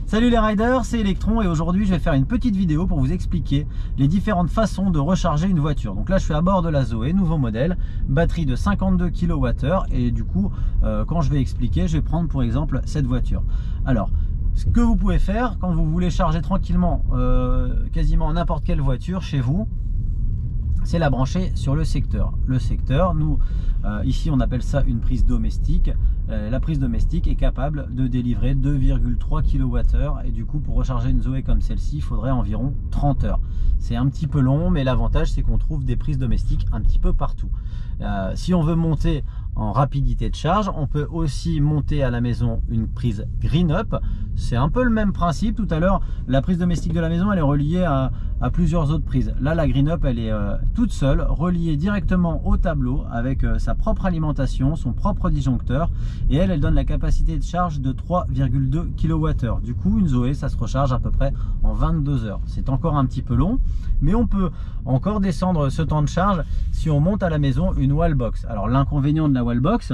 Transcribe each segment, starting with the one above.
Salut les riders, c'est Electron et aujourd'hui je vais faire une petite vidéo pour vous expliquer les différentes façons de recharger une voiture. Donc là je suis à bord de la Zoé, nouveau modèle, batterie de 52 kWh et du coup quand je vais expliquer, je vais prendre pour exemple cette voiture. Alors ce que vous pouvez faire quand vous voulez charger tranquillement quasiment n'importe quelle voiture chez vous, c'est la brancher sur le secteur. Le secteur, nous, ici on appelle ça une prise domestique. La prise domestique est capable de délivrer 2,3 kWh et du coup pour recharger une Zoé comme celle-ci, il faudrait environ 30 heures. C'est un petit peu long, mais l'avantage c'est qu'on trouve des prises domestiques un petit peu partout. Si on veut monter en rapidité de charge, on peut aussi monter à la maison une prise Green Up. C'est un peu le même principe. Tout à l'heure, la prise domestique de la maison, elle est reliée à plusieurs autres prises. Là, la Green Up, elle est toute seule, reliée directement au tableau avec sa propre alimentation, son propre disjoncteur. Et elle donne la capacité de charge de 3,2 kWh. Du coup, une Zoé, ça se recharge à peu près en 22 heures. C'est encore un petit peu long, mais on peut encore descendre ce temps de charge si on monte à la maison une Wallbox. Alors, l'inconvénient de la Wallbox,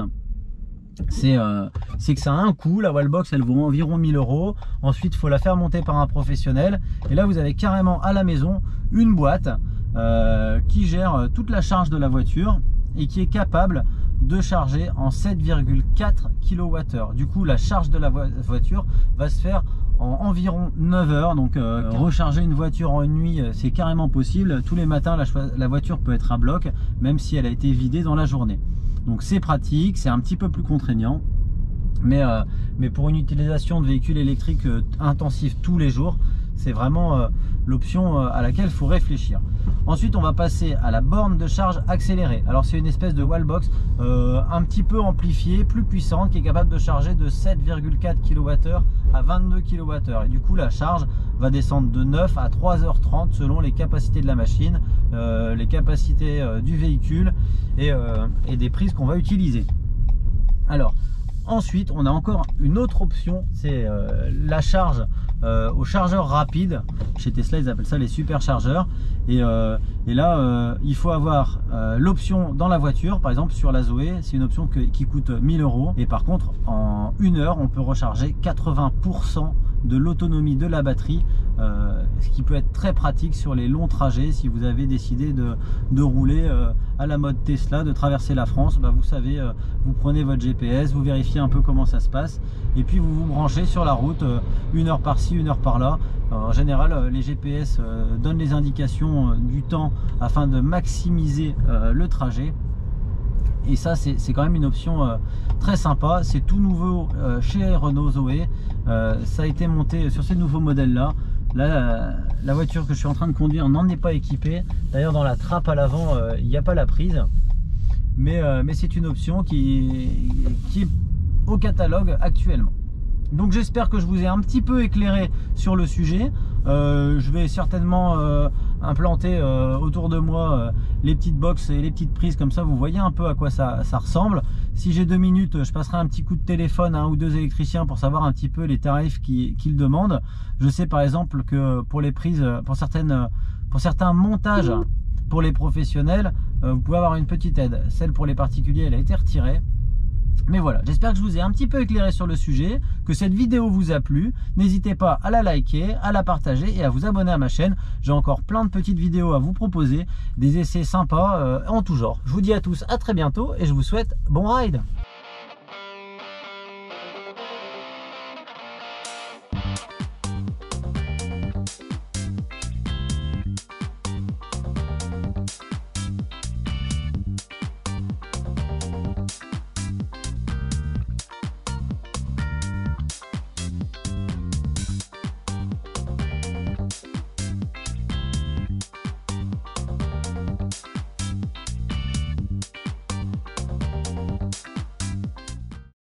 c'est que ça a un coût. La Wallbox, elle vaut environ 1000 €. Ensuite, il faut la faire monter par un professionnel. Et là, vous avez carrément à la maison une boîte qui gère toute la charge de la voiture et qui est capable de charger en 7,4 kWh. Du coup, la charge de la voiture va se faire en environ 9 heures. Donc, recharger une voiture en une nuit, c'est carrément possible. Tous les matins, la voiture peut être à bloc, même si elle a été vidée dans la journée. Donc, c'est pratique, c'est un petit peu plus contraignant. Mais pour une utilisation de véhicules électriques intensifs tous les jours, c'est vraiment l'option à laquelle il faut réfléchir. Ensuite, on va passer à la borne de charge accélérée. Alors, c'est une espèce de wallbox un petit peu amplifiée, plus puissante, qui est capable de charger de 7,4 kWh à 22 kWh. Et du coup, la charge va descendre de 9 à 3h30 selon les capacités de la machine, les capacités du véhicule et des prises qu'on va utiliser. Alors, ensuite, on a encore une autre option, c'est la charge au chargeur rapide. Chez Tesla, ils appellent ça les superchargeurs. Et là, il faut avoir l'option dans la voiture. Par exemple, sur la Zoé, c'est une option qui coûte 1000 €. Et par contre, en 1 heure, on peut recharger 80% de l'autonomie de la batterie, ce qui peut être très pratique sur les longs trajets. Si vous avez décidé de rouler à la mode Tesla, de traverser la France, bah vous savez, vous prenez votre GPS, vous vérifiez un peu comment ça se passe et puis vous vous branchez sur la route, 1 heure par-ci, 1 heure par-là. En général, les GPS donnent les indications du temps afin de maximiser le trajet. Et ça, c'est quand même une option très sympa. C'est tout nouveau chez Renault Zoé. Ça a été monté sur ces nouveaux modèles-là. Là, la voiture que je suis en train de conduire n'en est pas équipée. D'ailleurs, dans la trappe à l'avant, il n'y a pas la prise. Mais c'est une option qui est au catalogue actuellement. Donc j'espère que je vous ai un petit peu éclairé sur le sujet. Je vais certainement implanter autour de moi les petites box et les petites prises, comme ça vous voyez un peu à quoi ça ressemble. Si j'ai 2 minutes, je passerai un petit coup de téléphone à 1 ou 2 électriciens pour savoir un petit peu les tarifs qu'ils demandent. Je sais par exemple que pour les prises, pour certains montages pour les professionnels, vous pouvez avoir une petite aide. Celle pour les particuliers, elle a été retirée. Mais voilà, j'espère que je vous ai un petit peu éclairé sur le sujet, que cette vidéo vous a plu. N'hésitez pas à la liker, à la partager et à vous abonner à ma chaîne. J'ai encore plein de petites vidéos à vous proposer, des essais sympas en tout genre. Je vous dis à tous à très bientôt et je vous souhaite bon ride.